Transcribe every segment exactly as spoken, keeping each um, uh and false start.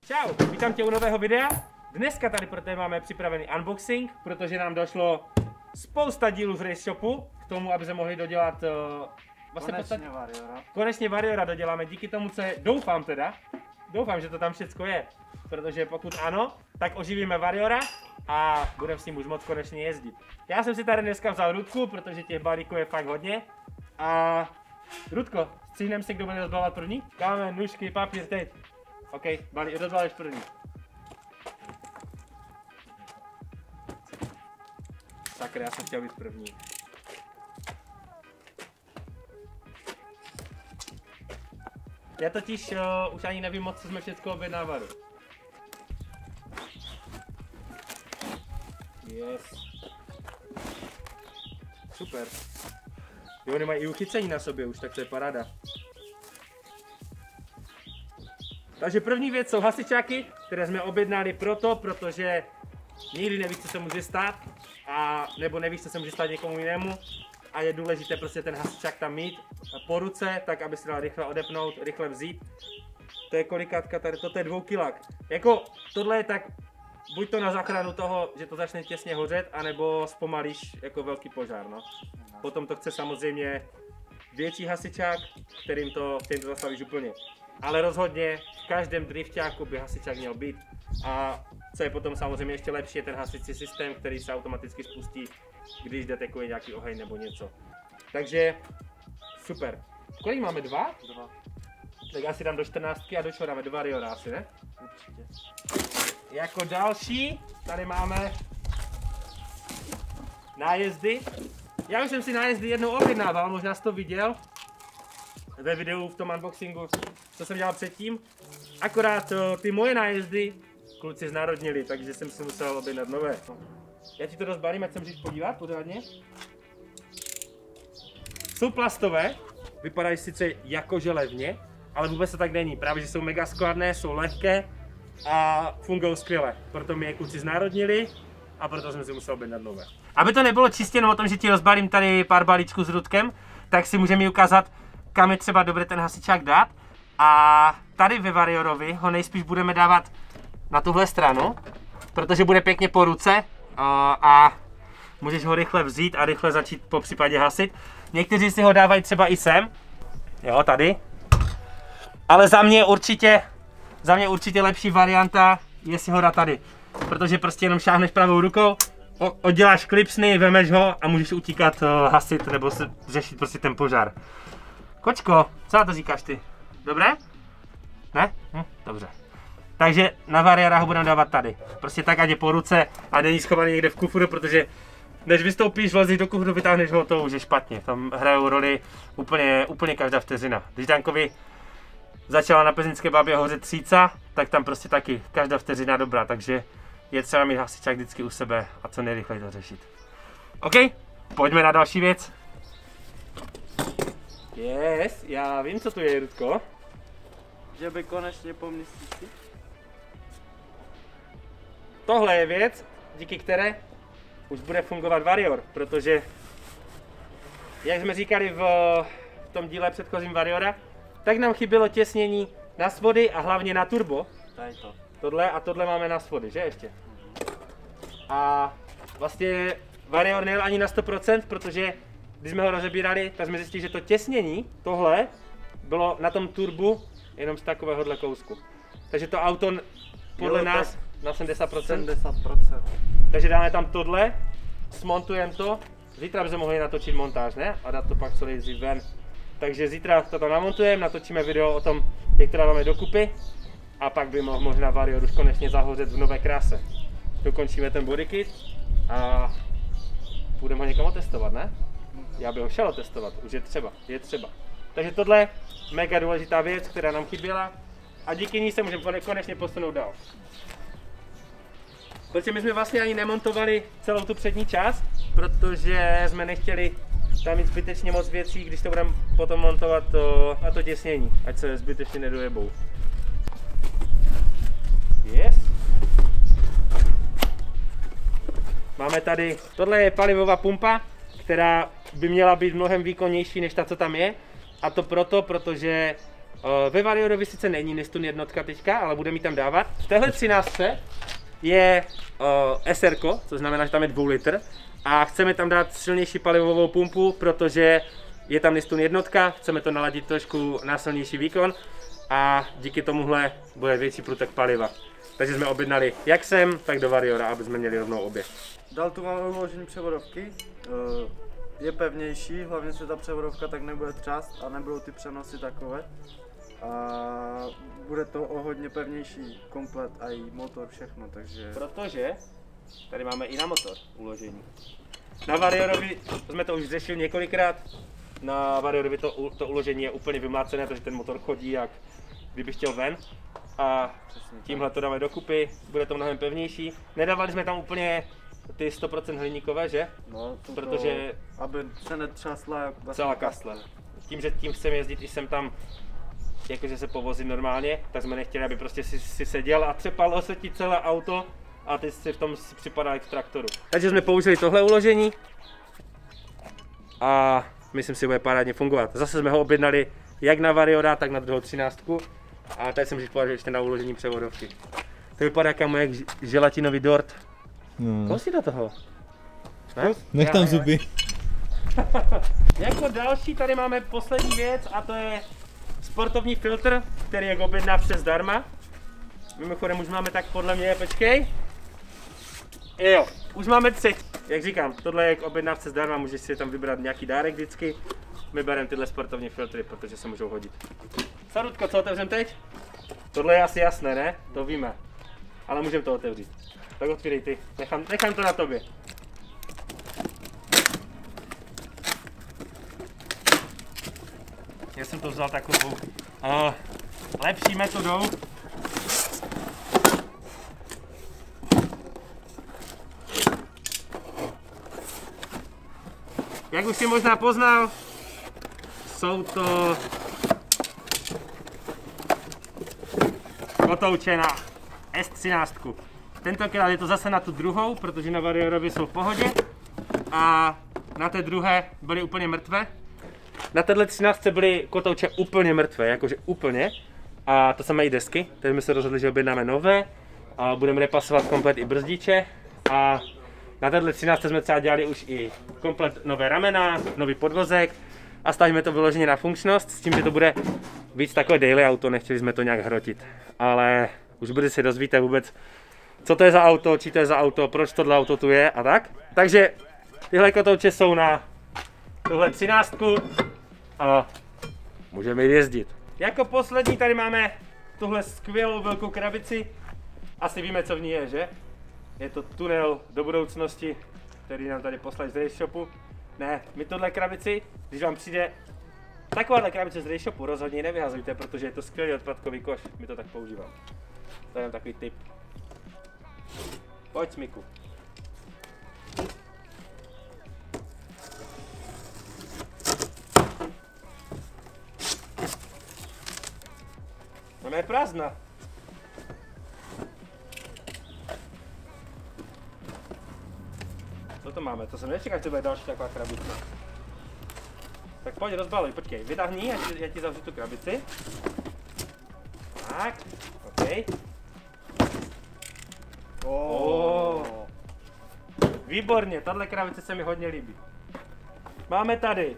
Čau, vítám tě u nového videa. Dneska tady pro tebe máme připravený unboxing, protože nám došlo spousta dílů z Race Shopu k tomu, aby se mohli dodělat uh, vlastně konečně podstatě, Variora. Konečně Variora doděláme díky tomu, co je, doufám teda, doufám, že to tam všecko je, protože pokud ano, tak oživíme Variora a budeme s ním už moc konečně jezdit. Já jsem si tady dneska vzal Rudku, protože těch balíků je fakt hodně. A Rudko, stříhneme si, kdo bude rozbalovat první? Kámen, nůžky, papír, teď. OK, balí, rozbalíš první. Sakra, já jsem chtěl být první. Já totiž uh, už ani nevím moc, co jsme všechno objednávali. Yes. Super. Jo, oni mají i uchycení na sobě už, tak to je paráda. Takže první věc jsou hasičáky, které jsme objednali proto, protože nikdy nevíš, co se může stát, a nebo nevíš, co se může stát někomu jinému. A je důležité prostě ten hasičák tam mít po ruce, tak aby se dal rychle odepnout, rychle vzít. To je kolikátka tady, toto je dvoukilák. Jako tohle je tak, buď to na záchranu toho, že to začne těsně hořet, anebo zpomalíš jako velký požár, no. Potom to chce samozřejmě větší hasičák, kterým to, kterým to zastavíš úplně. Ale rozhodně v každém drifťáku by hasičák měl být. A co je potom samozřejmě ještě lepší, je ten hasicí systém, který se automaticky spustí, když detekuje nějaký oheň nebo něco. Takže super. Kolik máme? Dva? Dva. Tak já si dám do čtrnáctky a do čeho dáme? Do Variora asi, ne? Určitě. Jako další tady máme nájezdy. Já už jsem si nájezdy jednou objednával, možná jsi to viděl ve videu v tom unboxingu, co jsem dělal předtím. Akorát ty moje nájezdy kluci znárodnili, takže jsem si musel objednat nové. Já ti to rozbalím, ať se můžeš podívat pořádně. Jsou plastové, vypadají sice jakože levně, ale vůbec to tak není. Právě, že jsou mega skladné, jsou lehké a fungují skvěle. Proto mi je kluci znárodnili a proto jsem si musel objednat nové. Aby to nebylo čistě jenom o tom, že ti rozbalím tady pár balíčků s Rudkem, tak si můžeme ukázat, kam je třeba dobré ten hasičák dát. A tady ve Variorovi ho nejspíš budeme dávat na tuhle stranu, protože bude pěkně po ruce a můžeš ho rychle vzít a rychle začít po případě hasit. Někteří si ho dávají třeba i sem, jo, tady. Ale za mě určitě, za mě určitě lepší varianta je si ho dát tady, protože prostě jenom šáhneš pravou rukou, odděláš klipsny, vemeš ho a můžeš utíkat, hasit nebo se řešit prostě ten požár. Kočko, co na to říkáš ty? Dobré? Ne? Hm, dobře. Takže na Variora ho budeme dávat tady. Prostě tak, ať je po ruce a není schovaný někde v kufru, protože než vystoupíš, vlezíš do kufru, vytáhneš ho, to už je špatně. Tam hrajou roli úplně, úplně každá vteřina. Když Dankovi začala na Pezinské Babě hořet tříca, tak tam prostě taky každá vteřina dobrá, takže je třeba mít hasičák vždycky u sebe a co nejrychleji to řešit. OK, pojďme na další věc. Yes, já vím, co to je, Rudko. Že by konečně po měsíci. Tohle je věc, díky které už bude fungovat Varior, protože, jak jsme říkali v, v tom díle předchozím Variora, tak nám chybělo těsnění na svody a hlavně na turbo. Tady to. Tohle a tohle máme na svody, že ještě? A vlastně Varior nejel ani na sto procent, protože když jsme ho rozebírali, tak jsme zjistili, že to těsnění, tohle, bylo na tom turbu jenom z takovéhohle kousku. Takže to auto podle jo, nás na sedmdesát procent. sedmdesát procent. Takže dáme tam tohle, smontujeme to, zítra bychom mohli natočit montáž, ne? A dát to pak co nejdřív ven. Takže zítra to tam namontujeme, natočíme video o tom, jak to dáváme dokupy a pak by mohl možná Varior už konečně zahořet v nové kráse. Dokončíme ten bodykit a budeme ho někam otestovat, ne? Já bych ho šel otestovat, už je třeba, je třeba. Takže tohle je mega důležitá věc, která nám chyběla a díky ní se můžeme konečně posunout dál. Protože my jsme vlastně ani nemontovali celou tu přední část, protože jsme nechtěli tam mít zbytečně moc věcí, když to budeme potom montovat to, na to těsnění, ať se zbytečně nedojebou. Yes. Máme tady, tohle je palivová pumpa, která by měla být mnohem výkonnější než ta, co tam je. A to proto, protože Ve Variorovi sice není Nestun jednotka teďka, ale budeme ji tam dávat. V téhle třináctce je uh, S R, což znamená, že tam je dvou litr. A chceme tam dát silnější palivovou pumpu, protože je tam Nestun jednotka, chceme to naladit trošku na silnější výkon a díky tomuhle bude větší průtok paliva. Takže jsme objednali jak sem, tak do Variora, aby jsme měli rovnou obě. Dal tu máme uložení převodovky, je pevnější, hlavně se ta převodovka tak nebude třást a nebudou ty přenosy takové. A bude to o hodně pevnější komplet a i motor, všechno, takže... Protože tady máme i na motor uložení. Na Variorovi jsme to už řešili několikrát. Na Variorovi to, to uložení je úplně vymlácené, takže ten motor chodí jak kdyby chtěl ven. A tímhle to dáme dokupy, bude to mnohem pevnější. Nedávali jsme tam úplně ty sto procent hliníkové, že? No, to protože to, aby se netřásla jak celá kastle. Tím, že tím chceme jezdit i sem tam, jakože se povozím normálně, tak jsme nechtěli, aby prostě si, si seděl a třepalo se ti celé auto a ty si v tom si připadal jak v traktoru. Takže jsme použili tohle uložení a myslím si, bude parádně fungovat. Zase jsme ho objednali jak na Variora, tak na druhou třináctku a tady jsem říkal, že ještě na uložení převodovky. To vypadá jako můj želatinový dort. No. Koho si do toho? Ne? Nech tam zuby. Jako další tady máme poslední věc a to je sportovní filtr, který je objedná přes darma. Mimochodem už máme tak podle mě, počkej. Jo, už máme tři. Jak říkám, tohle je jak objednávce zdarma, můžeš si tam vybrat nějaký dárek vždycky. My bereme tyhle sportovní filtry, protože se můžou hodit. Sarutko, co otevřem teď? Tohle je asi jasné, ne? To víme. Ale můžeme to otevřít. Tak otvírej ty, nechám, nechám to na tobě. Já jsem to vzal takovou uh, lepší metodou. Jak už si možná poznal, jsou to kotouče na S třináct. Tentokrát je to zase na tu druhou, protože na Variorovi jsou v pohodě a na té druhé byly úplně mrtvé. Na téhle třináctce byly kotouče úplně mrtvé, jakože úplně. A to samé i desky, takže jsme se rozhodli, že objednáme nové a budeme repasovat komplet i brzdiče. A na téhle třináctce jsme třeba dělali už i komplet nové ramena, nový podvozek a stavíme to vyloženě na funkčnost, s tím, že to bude víc takové daily auto, nechtěli jsme to nějak hrotit. Ale už brzy se dozvíte vůbec, co to je za auto, či to je za auto, proč tohle auto tu je a tak. Takže tyhle kotouče jsou na tuhle třináctku a můžeme jezdit. Jako poslední tady máme tuhle skvělou velkou krabici. Asi víme, co v ní je, že? Je to tunel do budoucnosti, který nám tady poslali z Race Shopu. Ne, my tohle krabici, když vám přijde takováhle krabice z Race Shopu, rozhodně ji nevyhazujte, protože je to skvělý odpadkový koš, my to tak používám. To je takový tip. Pojď, Smiku. Ona je prázdná. Co to máme? To jsem nečekal, že to bude další taková krabice. Tak pojď, rozbaluj, počkej, vytáhni, já ti, já ti zavřu tu krabici. Tak, OK. Oh. Výborně, tahle krabice se mi hodně líbí. Máme tady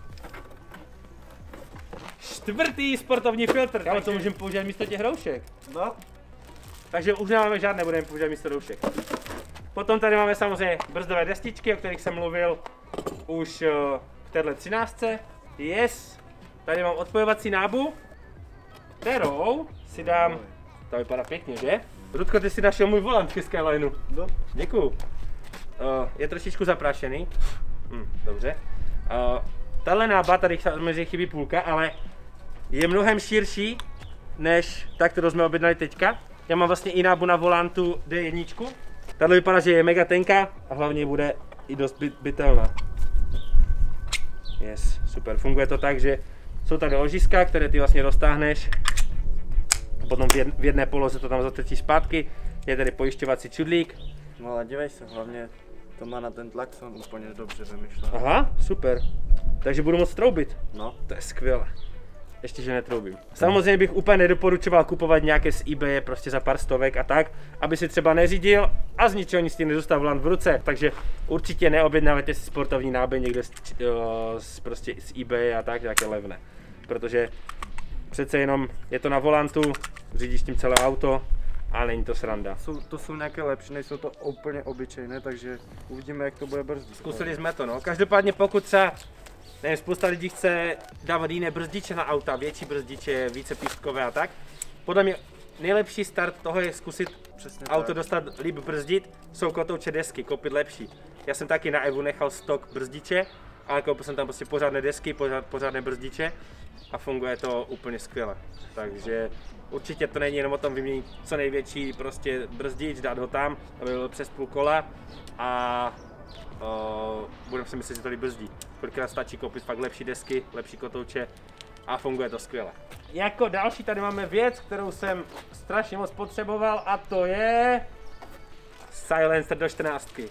čtvrtý sportovní filtr, kámo, to můžeme použít místo těch roušek. No. Takže už nemáme žádné, budeme používat místo roušek. Potom tady máme samozřejmě brzdové destičky, o kterých jsem mluvil už v téhle třináctce. Yes. Tady mám odpojovací nábu, kterou si dám, to vypadá pěkně, že? Rudko, ty si našel můj volant ke Skylineu. No. Děkuju. Uh, je trošičku zaprášený. Hm, dobře. Uh, tahle nába, tady samozřejmě chybí půlka, ale je mnohem širší než ta, kterou jsme objednali teďka. Já mám vlastně i nábu na volantu D jedna. Tahle vypadá, že je mega tenká a hlavně bude i dost byt, bytelná. Yes, super. Funguje to tak, že jsou tady ložiska, které ty vlastně roztáhneš. Potom v jedné poloze to tam zatrčí zpátky. Je tady pojišťovací čudlík. No ale dívej se, hlavně to má na ten klaxon úplně dobře vymyšlené. Aha, super. Takže budu moct troubit. No. To je skvělé. ještě že netroubím. Samozřejmě bych úplně nedoporučoval kupovat nějaké z eBay prostě za pár stovek a tak, aby si třeba neřídil a z ničeho nic tím nedostal volant v ruce. Takže určitě neobjednávajte si sportovní náboj někde z, z, prostě z eBay a tak, nějaké levné. Protože přece jenom je to na volantu, řídíš tím celé auto a není to sranda. Jsou, to jsou nějaké lepší, nejsou to úplně obyčejné, takže uvidíme, jak to bude brzdit. Zkusili jsme to, no. Každopádně pokud třeba, nevím, spousta lidí chce dávat jiné brzdiče na auta, větší brzdiče, více pístkové a tak. Podle mě nejlepší start toho je zkusit Přesně auto tak. dostat líp brzdit, jsou kotouče desky, koupit lepší. Já jsem taky na Evu nechal stok brzdiče, ale koupil jsem tam prostě pořádné desky, pořád, pořádné brzdiče a funguje to úplně skvěle. Takže určitě to není jenom o tom vyměnit co největší prostě brzdič, dát ho tam, aby byl přes půl kola a uh, budeme si myslet, že to líp brzdí. Kolikrát stačí koupit fakt lepší desky, lepší kotouče a funguje to skvěle. Jako další tady máme věc, kterou jsem strašně moc potřeboval a to je silencer do čtrnáctky.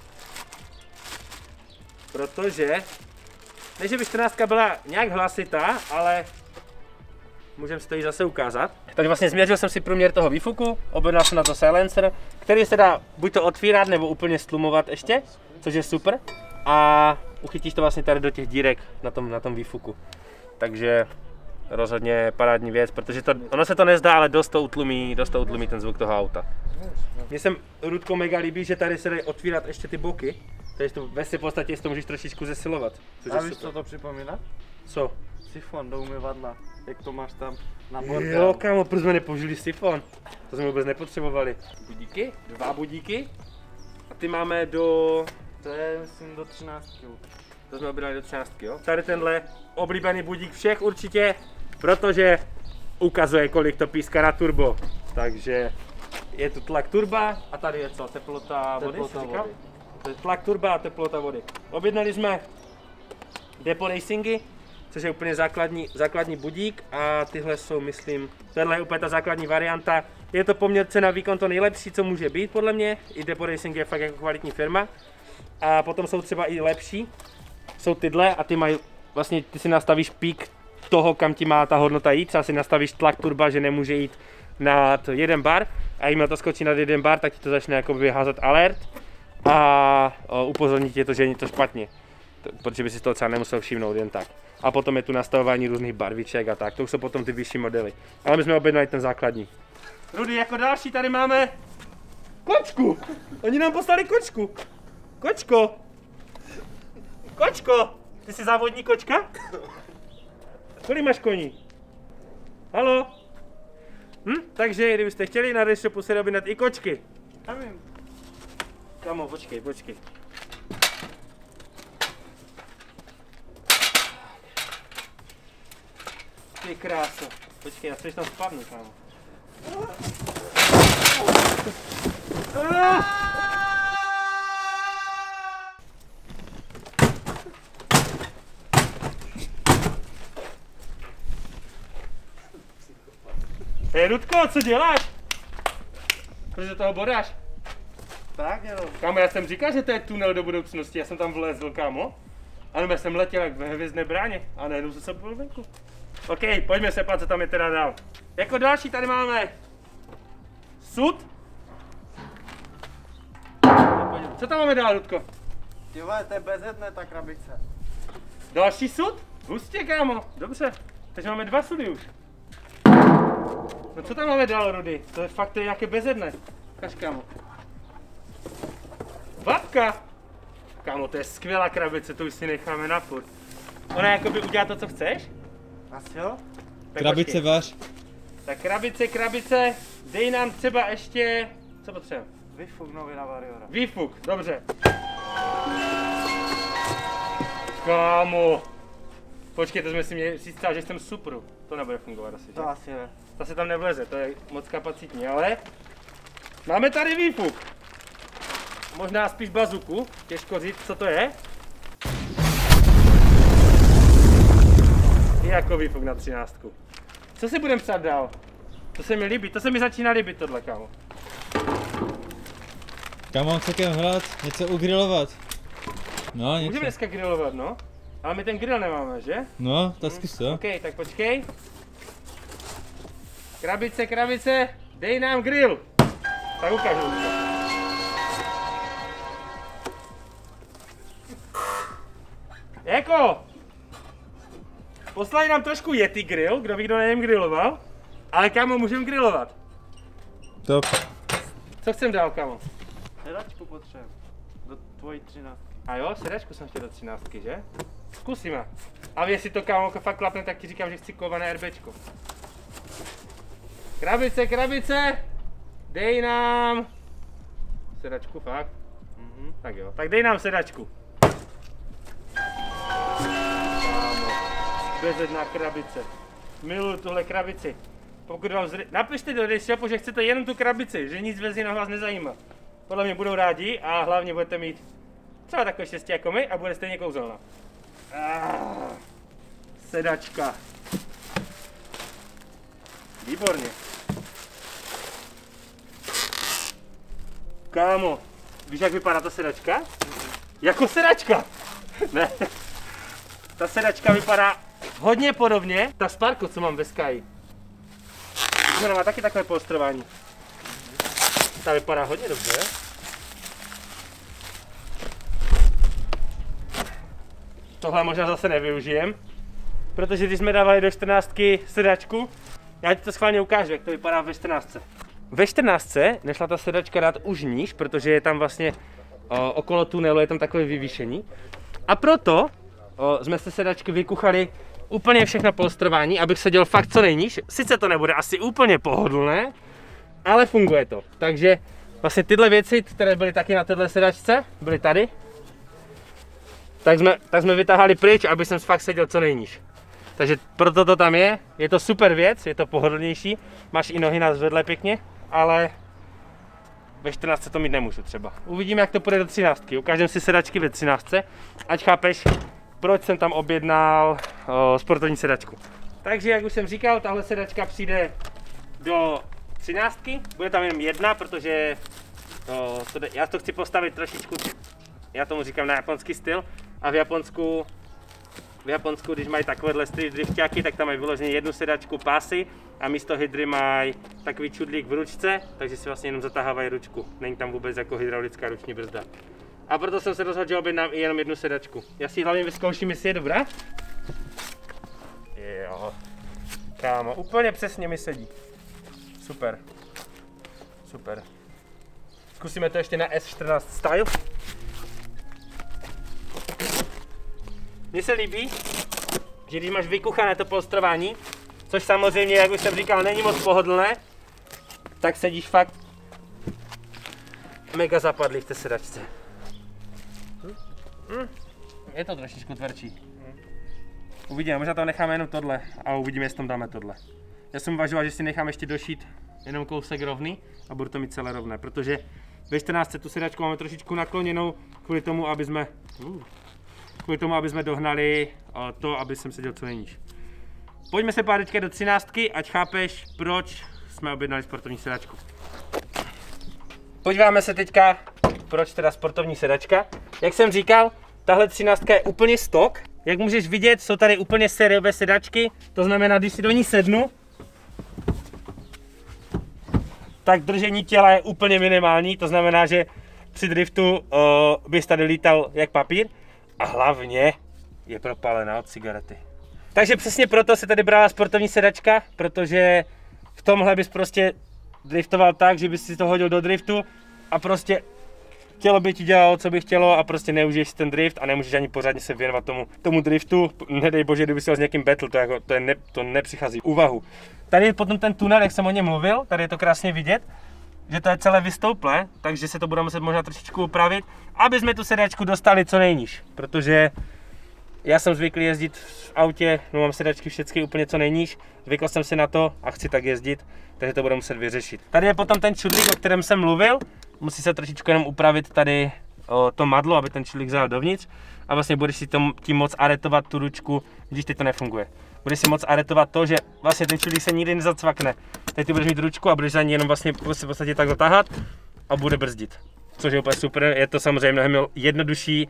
Protože, ne že by čtrnáctka byla nějak hlasitá, ale můžeme si to i zase ukázat. Takže vlastně změřil jsem si průměr toho výfuku, objednal jsem na to silencer, který se dá buď to otvírat nebo úplně stlumovat ještě, což je super. A uchytíš to vlastně tady do těch dírek na tom, na tom výfuku. Takže rozhodně parádní věc, protože to, ono se to nezdá, ale dost to utlumí, dost to utlumí ten zvuk toho auta. Mně se, Rudko, mega líbí, že tady se dají otvírat ještě ty boky, takže to ve v podstatě to můžeš trošičku zesilovat. A víš, co to připomíná? Co? Sifon do umyvadla, jak to máš tam na Jo, bordel. kámo, proč jsme nepoužili sifon? To jsme vůbec nepotřebovali. Budíky, dva budíky. A ty máme do... To je, myslím, do třináctky. To jsme objednali do třináctky, jo? Tady tenhle oblíbený budík všech určitě, protože ukazuje, kolik to píská na turbo. Takže je tu tlak turba a tady je co? Teplota vody? Teplota jsi říkal? vody. To je tlak turba a teplota vody. Objednali jsme Depo Racingy, což je úplně základní, základní budík a tyhle jsou, myslím, tohle je úplně ta základní varianta. Je to poměr cena výkon to nejlepší, co může být podle mě. I Depo Racing je fakt jako kvalitní firma. A potom jsou třeba i lepší. Jsou tyhle a ty mají, vlastně ty si nastavíš pík toho, kam ti má ta hodnota jít. Třeba si nastavíš tlak turba, že nemůže jít nad jeden bar a jakmile to skočí nad jeden bar, tak ti to začne jakoby házet alert a upozorní tě to, že je to špatně. Protože by si toho třeba nemusel všimnout jen tak. A potom je tu nastavování různých barviček a tak, to už jsou potom ty vyšší modely. Ale my jsme objednali ten základní. Rudy, jako další tady máme kočku. Oni nám poslali kočku. Kočko. Kočko. Ty jsi závodní kočka? Kolik máš koní? Halo? Hm? Takže kdybyste chtěli na Raceshopu se objednat i kočky. Nevím. Kamo, počkej, počkej. Ty kráso. Počkej, já chceš tam spadnu, kámo. Hej, Rudko, co děláš? Proč do toho bodáš? Tak jo. Kámo, já jsem říkal, že to je tunel do budoucnosti, já jsem tam vlezl, kámo. Ano, já jsem letěl jak ve hvězdné bráně a najednou se se byl venku. OK, pojďme se pát, co tam je teda dál. Jako další tady máme sud. Co tam máme dál, Rudko? Ty vole, to je bezedné ta krabice. Další sud? Hustě, kámo, dobře. Takže máme dva sudy už. No co tam máme dál, Rudy? To je fakt to je nějaké bezedné. Kaž, kámo. Babka! Kámo, to je skvělá krabice, to už si necháme na furt. Ona jakoby udělá to, co chceš? Asi jo? Tak Krabice počkej. vař. Tak krabice, krabice, dej nám třeba ještě... Co potřebujeme? Výfuk nový na Variora. Výfuk, dobře. Kámo. Počkej, to jsme si měli říct třeba, že jsem supru. To nebude fungovat asi, že? To asi ne. Ta se tam nevleze, to je moc kapacitní, ale... Máme tady výfuk. Možná spíš bazuku, těžko říct, co to je. Je jako výfuk na třináctku. Co si budeme psát dál? To se mi líbí, to se mi začíná líbit tohle, kámo. Kam mám celkem hrát? Něco ugrilovat? No, Můžeme něco. dneska grillovat, no? Ale my ten grill nemáme, že? No, tak zkus to. OK, tak počkej. Krabice, krabice, dej nám grill. Tak ukážu to. Jako, poslali nám trošku Yeti grill, kdo ví, kdo nevím griloval, ale kámo, můžeme grillovat. Top. Co chcem dál, kámo? Sedačku potřebuji. Do tvojí třináctky. A jo, sedačku jsem chtěl do třináctky, že? Zkusíme. A jestli to, kámo, fakt klapne, tak ti říkám, že chci kované RBčko. Krabice, krabice, dej nám sedačku, fakt? Mhm. Tak jo, tak dej nám sedačku. Bezedná krabice. Miluju tuhle krabici. Pokud vám zry... Napište do desktop, že chcete jenom tu krabici, že nic bez jiného vás nezajímá. Podle mě budou rádi a hlavně budete mít třeba takové štěstí jako my a bude stejně kouzelná. Ah, sedačka. Výborně. Kámo, víš, jak vypadá ta sedačka? Jako sedačka! Ne. Ta sedačka vypadá hodně podobně, ta Sparko, co mám ve Sky. Ona má taky takové polstrování. Ta vypadá hodně dobře. Tohle možná zase nevyužijem, protože když jsme dávali do čtrnáctky sedačku, já ti to schválně ukážu, jak to vypadá ve čtrnáctce. Ve čtrnáctce nešla ta sedačka dát už níž, protože je tam vlastně o, okolo tunelu je tam takové vyvýšení. A proto o, jsme se sedačky vykuchali úplně všechno polstrování, abych seděl fakt co nejníž. Sice to nebude asi úplně pohodlné, ale funguje to. Takže vlastně tyhle věci, které byly taky na téhle sedačce, byly tady. Tak jsme, tak jsme vytáhali pryč, aby jsem fakt seděl co nejníž. Takže proto to tam je, je to super věc, je to pohodlnější, máš i nohy na zvedle pěkně, ale ve čtrnáctce to mít nemůžu třeba. Uvidíme, jak to půjde do třináctky, ukážem si sedačky ve třináctce, ať chápeš, proč jsem tam objednal o, sportovní sedačku. Takže jak už jsem říkal, tahle sedačka přijde do třináctky, bude tam jenom jedna, protože o, to, já to chci postavit trošičku, já tomu říkám na japonský styl, a v Japonsku V Japonsku, když mají takovéhle drifťáky, tak tam mají vyloženě jednu sedačku, pásy a místo hydry mají takový čudlík v ručce, takže si vlastně jenom zatahávají ručku. Není tam vůbec jako hydraulická ruční brzda. A proto jsem se rozhodl, že objednám i jenom jednu sedačku. Já si hlavně vyzkouším, jestli je dobrá. Jo. Kámo, úplně přesně mi sedí. Super. Super. Zkusíme to ještě na S čtrnáct style. Mně se líbí, že když máš vykuchané to polstrování, což samozřejmě, jak už jsem říkal, není moc pohodlné, tak sedíš fakt mega zapadlý v té sedačce. Je to trošičku tvrdší. Uvidíme, možná to necháme jenom tohle a uvidíme, jestli tam dáme tohle. Já jsem uvažoval, že si nechám ještě došít jenom kousek rovný a budu to mít celé rovné, protože ve čtrnáctce tu sedačku máme trošičku nakloněnou kvůli tomu, aby jsme... Uh, kvůli tomu, aby jsme dohnali to, aby jsem seděl co nejníž. Pojďme se pár do třináctky, ať chápeš, proč jsme objednali sportovní sedačku. Podíváme se teďka, proč teda sportovní sedačka. Jak jsem říkal, tahle třináctka je úplně stok. Jak můžeš vidět, jsou tady úplně sériové sedačky, to znamená, když si do ní sednu, tak držení těla je úplně minimální, to znamená, že při driftu uh, bys tady lítal jak papír. A hlavně je propálená od cigarety. Takže přesně proto se tady brala sportovní sedačka, protože v tomhle bys prostě driftoval tak, že bys si to hodil do driftu a prostě tělo by ti dělalo, co by chtělo a prostě neužiješ si ten drift a nemůžeš ani pořádně se věnovat tomu, tomu driftu. Nedej bože, kdyby si jel s někým battle, to, jako, to, je ne, to nepřichází v úvahu. Tady je potom ten tunel, jak jsem o něm mluvil, tady je to krásně vidět, že to je celé vystouplé, takže se to budeme muset možná trošičku upravit, aby jsme tu sedačku dostali co nejníž, protože já jsem zvyklý jezdit v autě, no mám sedačky všechny úplně co nejníž, zvykl jsem si na to a chci tak jezdit, takže to budeme muset vyřešit. Tady je potom ten čudlík, o kterém jsem mluvil, musí se trošičku jenom upravit tady o, to madlo, aby ten čudlík zajel dovnitř a vlastně budeš si tom, tím moc aretovat tu ručku, když teď to nefunguje. Budeš si moc aretovat to, že vlastně ten čudlík se nikdy nezacvakne. Teď ty budeš mít ručku a budeš za ní jenom vlastně v podstatě tak zatáhat a bude brzdit. Což je úplně super, je to samozřejmě mnohem jednodušší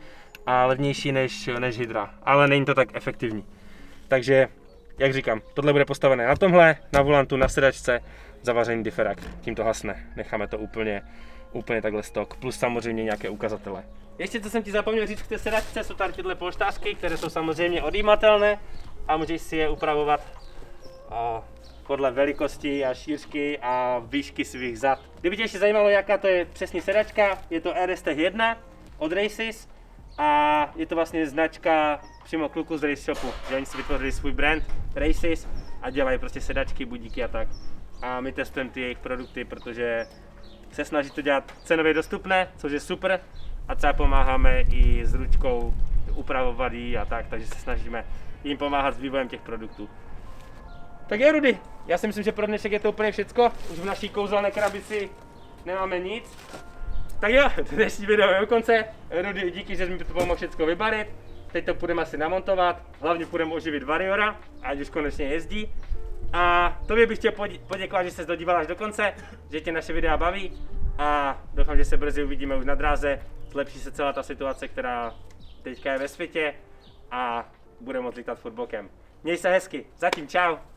a levnější než, než Hydra, ale není to tak efektivní. Takže, jak říkám, tohle bude postavené na tomhle, na volantu, na sedačce, zavařený diferák, tím to hasne, necháme to úplně, úplně takhle stok, plus samozřejmě nějaké ukazatele. Ještě co jsem ti zapomněl říct k té sedačce, jsou tady tyhle polštářky, které jsou samozřejmě odjímatelné a můžeš si je upravovat a podle velikosti a šířky a výšky svých zad. Kdyby tě ještě zajímalo, jaká to je přesně sedačka, je to R S T jedna od Races a je to vlastně značka přímo kluku z Race Shopu, že oni si vytvořili svůj brand Races a dělají prostě sedačky, budíky a tak. A my testujeme ty jejich produkty, protože se snaží to dělat cenově dostupné, což je super a třeba pomáháme i s ručkou upravovat jí a tak, takže se snažíme jim pomáhat s vývojem těch produktů. Tak je, Rudy, já si myslím, že pro dnešek je to úplně všecko. Už v naší kouzelné krabici nemáme nic. Tak jo, dnešní video je u konce. Rudy, díky, že jsi mi to pomohl všecko vybarit. Teď to půjdeme asi namontovat. Hlavně půjdeme oživit Warriora, ať už konečně jezdí. A tobě bych chtěl poděkovat, že jsi dodíval až do konce, že tě naše videa baví. A doufám, že se brzy uvidíme už na dráze. Zlepší se celá ta situace, která teďka je ve světě. A budeme moct lítat furt bokem. Měj se hezky, zatím čau.